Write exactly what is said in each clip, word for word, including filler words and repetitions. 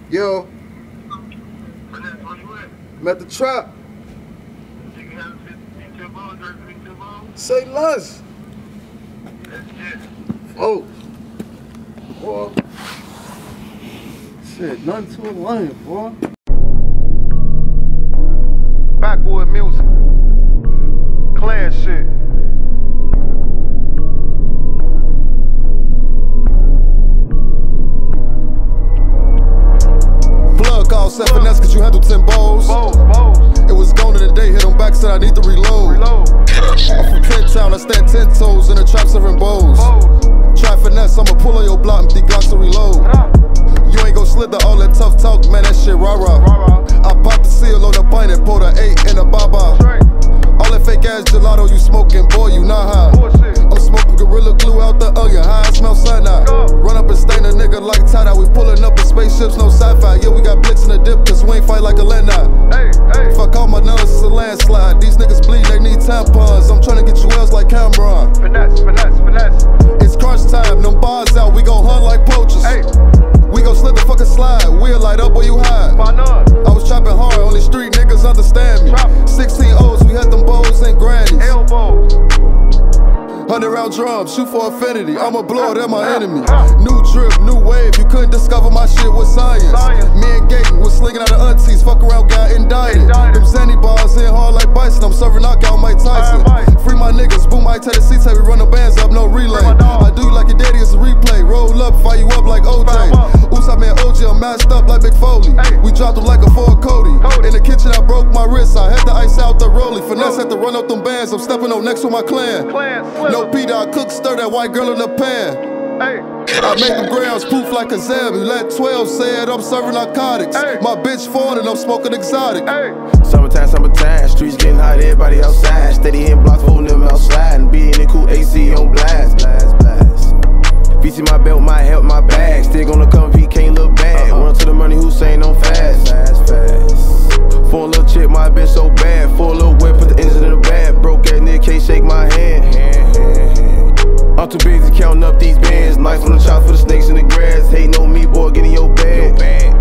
Yo. I'm at the trap. Say less. Oh. Boy. Shit, nothing too lame, boy. Backwood music. Clan shit. Plug called Set Finesse cause you handled ten bowls. Bowls, bowls. It was gone in the day, hit him back, said I need to reload. Reload. I'm from Kent Town, I stand ten toes in the trap serving bowls. Bowls. Try finesse, I'ma pull on your block, empty Glocks to reload. You ain't gon' slither all that tough talk, man, that shit rah-rah. I popped the seal on the pint and pulled a eight in a baba. All that fake ass gelato you smoking, boy, you not high. I'm smoking Gorilla Glue out the onion, high I smell cyanide. Run up and stain a nigga like tie-dye, we pulling up in spaceships, no sci-fi. Yeah, we got blitz in the dip, cause we ain't fight like a Lennon. Fuck all my nuts, it's a landslide. These niggas bleed, they need tampons. I'm trying to get you else like Cameron. Finesse, finesse, finesse. It's crunch time, them bars out, we gon' hunt like poachers. Hey. We gon' slip the fucking slide, we'll light up where you hide. I was trapping hard, only street niggas understand me. Trap. sixteen O's, we had them bowls and grannies. Elbows. Hundred round drums, shoot for infinity. I'ma blow, they're my enemy. New drip, new wave, you couldn't discover my shit with science. Me and Gaten was slinging out of aunties, fuck around, got indicted. Them Zanny bars in hard like bison, I'm serving knockout Mike Tyson. Free my niggas, boom, I take the seats, we run the bands up, no relay. I do like your daddy, it's a replay. Roll up, fire you up like O J. Oops, I mean O G, I'm mashed up like Big Foley. We dropped them like a Ford Cody. In the kitchen, I broke my wrist, I had to ice out the rollie. Finesse had to run up them bands, I'm stepping up next to my clan. No Peter, I cook, stir that white girl in the pan. I make them grams poof like a zeb. You let twelve say it, I'm serving narcotics. My bitch foreign and I'm smoking exotic. Summertime, summertime, streets getting hot, everybody outside. Steady hitting blocks, holding them outside. And being in cool A C on blast, blast, blast. V C my belt, my help, my bag. Still gonna come if he can't look bad. Run to the money, Hussein on fast, fast, fast. For a little chick, my bitch so bad. For a little whip, put the engine in the bag. Broke ass nigga, can't shake my hand. I'm too busy counting up these bands. Knife on the chop for the snakes in the grass. Hating on me, boy, get in your bag.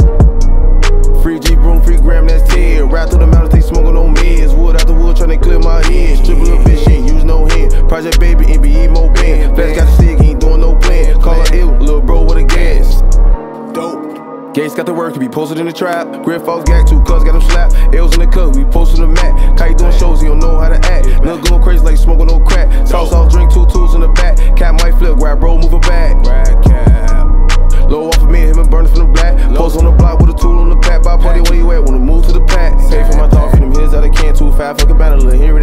Free G broom, free gram, that's tear. Ride through the mountains, they smoking on meds. Wood after wood, tryna clear my head. Strip a little bitch, she ain't use no hand. Project baby, N B E, Mo band. Flash got the stick, he ain't doing no plan. Call her ill, little bro with a gas. Dope. Gates got the work, he be posted in the trap. Griff Fox got two cuz, got him slapped. L's in the cup, we posted the mat. Kite doing shows, he don't know how to act. Nigga going crazy like smoking no crack. Sauce off, drink two tools in the back. Cap might flip, grab bro, moving back. Low off of me, him and burning from the black. Post on the block with a tool on the back. By party, where you at? Wanna move to the pack. Pay for my dog, feed him his out of can. Two five, fucking battle, here